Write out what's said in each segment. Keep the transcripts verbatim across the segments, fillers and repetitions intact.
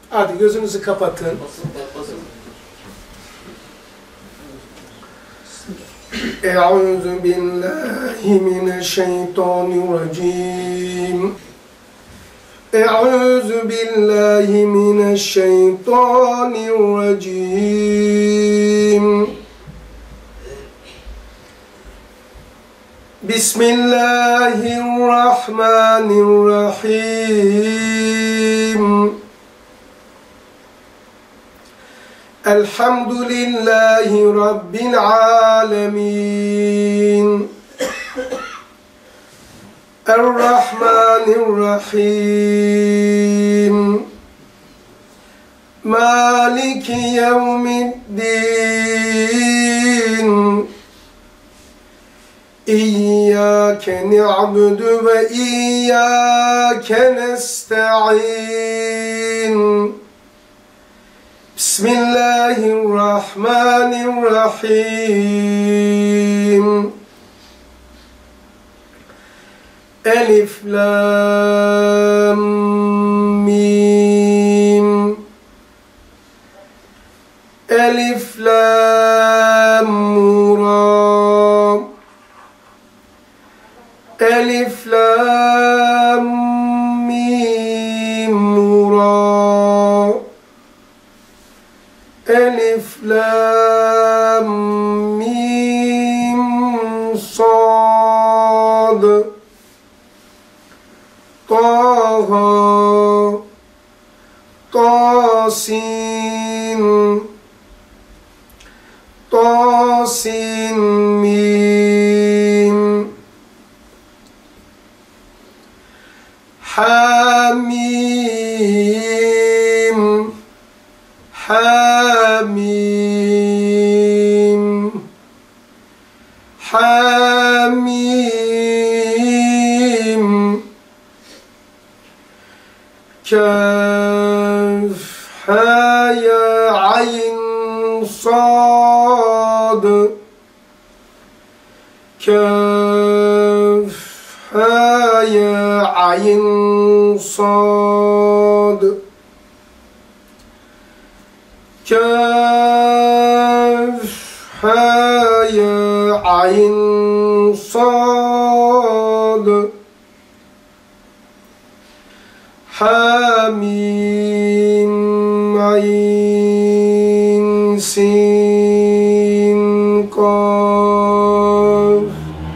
Hadi gözünüzü kapatın. Eûzü billahi mineşşeytanirracim. Eûzü billahi mineşşeytanirracim. Bismillahirrahmanirrahim. Elhamdülillahi Rabbil alemin. Errahmanirrahim. Maliki yevmiddin. İyyâke ni'budu ve iyyâke nesta'in. Bismillahirrahmanirrahim. Elif lam mim. Elif lam ra. Elif lam mim ra. Elif lam mim sad. Taha. Tasin. Tasin mim. Hamim. Hamim. Hamim. Kaf. Ha ya ayn sad. Kaf. Ha ya ayn sad. Kaf. Ha ya ayn sad. Hamim ayn sin qaf.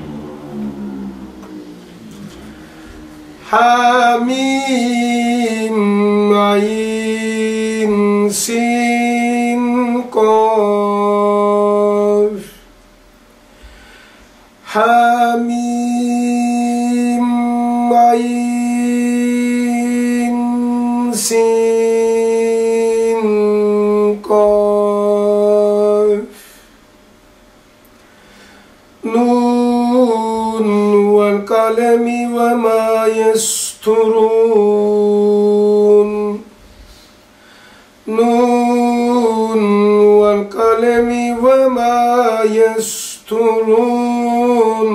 Hamim ayn sin qaf. Hamim ayn sin qaf. Nun wal qalami wa ma yasturun. Nun wal qalami wa ma yasturun.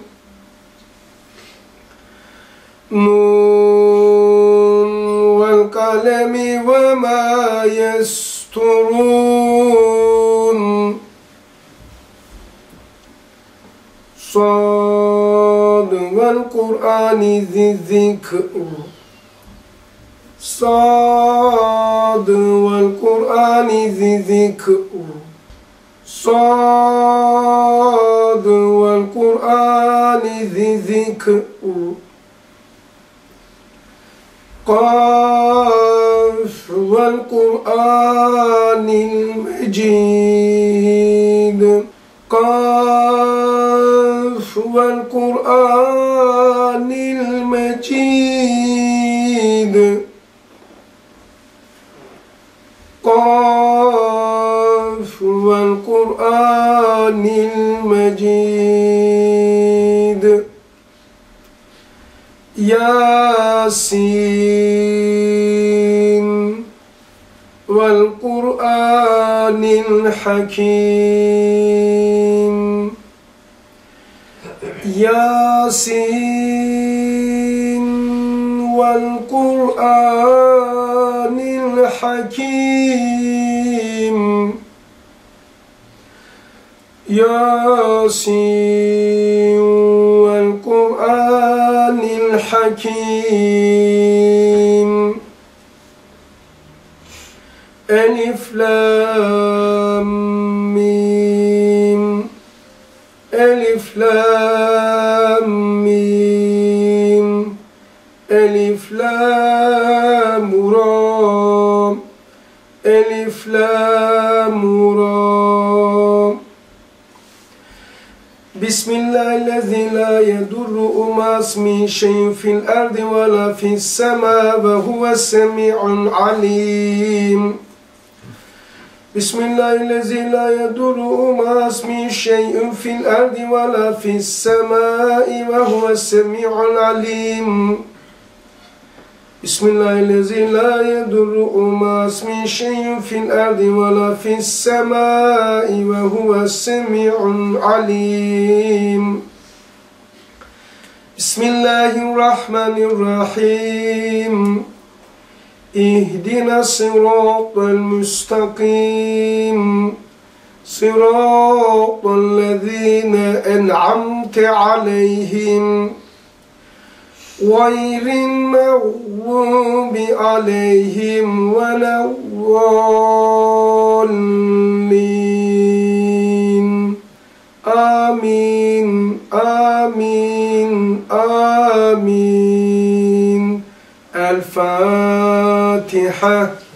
Nun wal qalami wa ma yasturun. Sad wal Qur'ani zi zikr. Sad wal Qur'ani zi zikr. Sad wal Qur'ani zi zikr. Qaf wal Qur'anil Majid. Qaf wal Qur'anil Majid. Qaf wal Qur'anil Majid. Yasin wal Qur'anil Hakim. Yasin wal Qur'anil الحكيم ياسين والقرآن الحكيم ألف لام ميم ألف لام ميم ألف لام را ألف لام را بسم الله الذي لا يضر مع اسمه شيء في الأرض ولا في السماء وهو السميع العليم بسم الله الذي لا يضر مع اسمه شيء في الأرض ولا في السماء وهو السميع العليم بسم الله الذي لا يضر مع اسمه شيء في الأرض ولا في السماء وهو السميع العليم بسم الله الرحمن الرحيم اهدنا الصراط المستقيم صراط الذين أنعمت عليهم غير المغضوب عليهم ولا الضالين آمين آمين آمين الفاتحة.